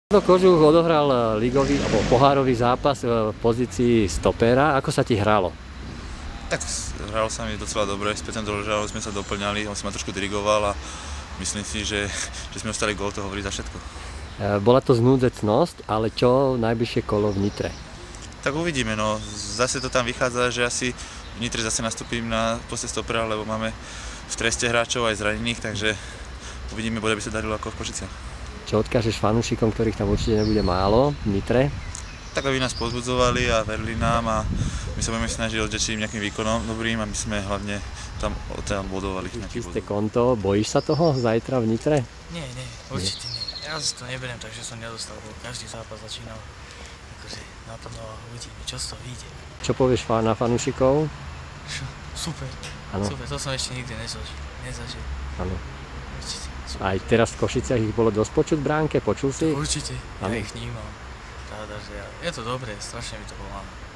Kožuch odohral ligový alebo pohárový zápas v pozícii stopera. Ako sa ti hralo? Tak hralo sa mi docela dobre, s Petrom Doložárom sme sa doplňali, on si ma trošku dirigoval a myslím si, že sme ostali gól, to hovorí za všetko. Bola to znúdzecnosť, ale čo najbližšie kolo v Nitre? Tak uvidíme, no zase to tam vychádza, že asi v Nitre zase nastúpim na poste stopera, lebo máme v treste hráčov aj zranených, takže uvidíme, bude by sa darilo ako v Košiciach. Čo odkážeš fanúšikom, ktorých tam určite nebude málo v Nitre? Tak aby nás pozbudzovali a verili nám a my sa budeme snažiť odďačiť nejakým výkonom dobrým a my sme hlavne tam bodovali. Čisté konto, bojíš sa toho zajtra v Nitre? Nie, určite nie. Ja si to neberiem, takže som nedostal, bo každý zápas začínal akože naplno a uvidíme, čo z toho vyjde. Čo povieš na fanúšikov? Super, super, to som ešte nikdy nezažil. Áno. Určite. Aj teraz v Košiciach ich bolo dosť počuť v bránke, počul si? Určite, ja ich vnímam. Je to dobré, strašne mi to pomáha.